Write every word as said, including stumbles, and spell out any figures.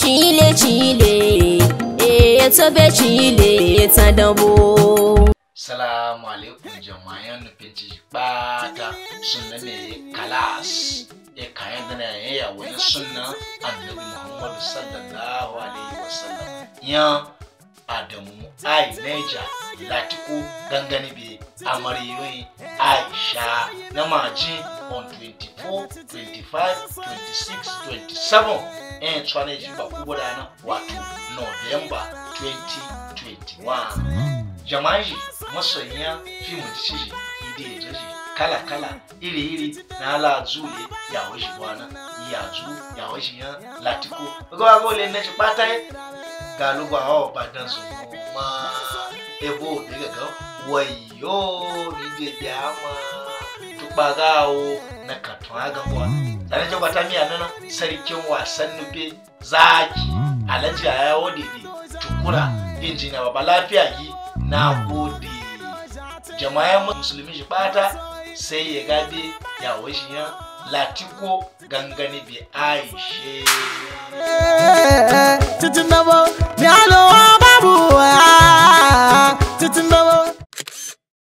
Chile Chile e to be Chile tadabo. Salamu alaikum jama'an nufin bata sunna ne kalas e kayan da ne ya wani sunna annabi Muhammad sallallahu alaihi wasallam ya Adamu ai Neja Latiko gangani be amariyoyi Aisha na maji on twenty-four, twenty-five, twenty-six, twenty-seven and twenty ba kubo da na wato November twenty twenty-one. Jama'i masoyiya fi mu ci ide joji kala kala iri iri na ala zule ya hoji bwana ya zu ya hoji ya Latiko go go le ne pata ga lu gwa o badan su ma ebo de ga wayo ni de jama tubaga o na katwa ga kwa tare da bata miya nan sarkin wasan nufe zaki alaji ya wodidi tukura injina baba lafiya yi na gode jama'a musulmi shi bata sai ya gabe ya washi ya Latiko gangane bi Aisha.